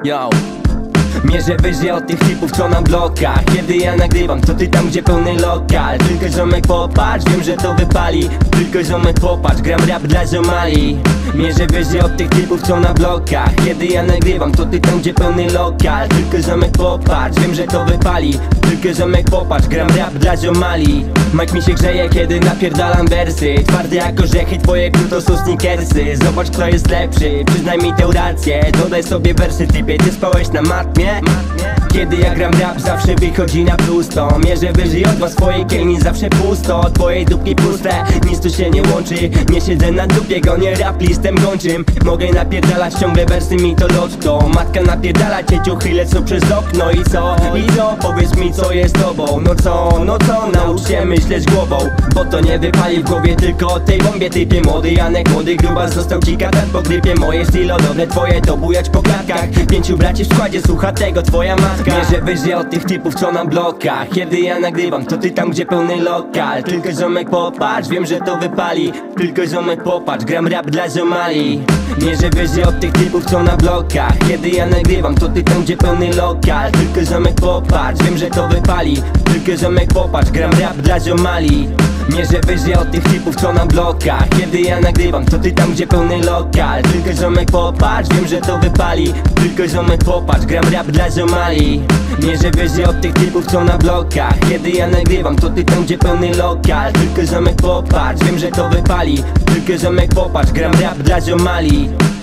Yo. Mierzę wyżej od tych typów, co na blokach. Kiedy ja nagrywam, to ty tam, gdzie pełny lokal. Tylko ziomek popatrz, wiem, że to wypali. Tylko ziomek popatrz, gram rap dla ziomali. Mierzę wyżej od tych typów, co na blokach. Kiedy ja nagrywam, to ty tam, gdzie pełny lokal. Tylko ziomek popatrz, wiem, że to wypali. Tylko ziomek popatrz, gram rap dla ziomali. Mike mi się grzeje, kiedy napierdalam wersy. Twardy jak orzechy, twoje kru to są sneakersy. Zobacz, kto jest lepszy, przyznaj mi tę rację. Dodaj sobie wersy, typie, ty spałeś na matmie? Kiedy ja gram rap, zawsze wychodzi na prosto. Mierzę wyżej od was, twojej kielni zawsze pusto. Twojej dupki puste, nic tu się nie łączy. Nie siedzę na dupie, gonię rap listem gończym. Mogę napierdalać ciągle wersy, mi to lotto. Matka napierdala cię, ciuchy lecą przez okno. I co? Powiedz mi, co jest tobą. No co? Naucz się myśleć głową, bo to nie wypali w głowie tylko o tej bombie. Typie młody Janek, młody grubas, został ci gadać po grypie. Moje stylowe, twoje to bujać po klatkach. 5 braci w składzie, słucha tego twoja matka. Mierzę wyżej od tych typów, co na blokach. Kiedy ja nagrywam, to ty tam, gdzie pełny lokal. Tylko ziomek popatrz, wiem, że to wypali. Tylko ziomek popatrz, gram rap dla ziomali. Mierzę wyżej od tych typów, co na blokach. Kiedy ja nagrywam, to ty tam, gdzie pełny lokal. Tylko ziomek popatrz, wiem, że to wypali. Tylko ziomek popatrz, gram rap dla ziomali. Mierzę wyżej od tych typów, co na blokach. Kiedy ja nagrywam, to ty tam, gdzie pełny lokal. Tylko ziomek popatrz, wiem, że to wypali. Tylko ziomek popatrz, gram rap dla ziomali. Mierzę wyżej od tych typów, co na blokach. Kiedy ja nagrywam, to ty tam, gdzie pełny lokal. Tylko ziomek popatrz, wiem, że to wypali. Tylko ziomek popatrz, gram rap dla ziomali.